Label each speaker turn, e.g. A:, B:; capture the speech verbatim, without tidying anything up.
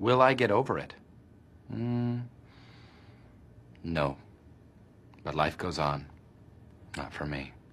A: Will I get over it? Mm, no. But life goes on. Not for me.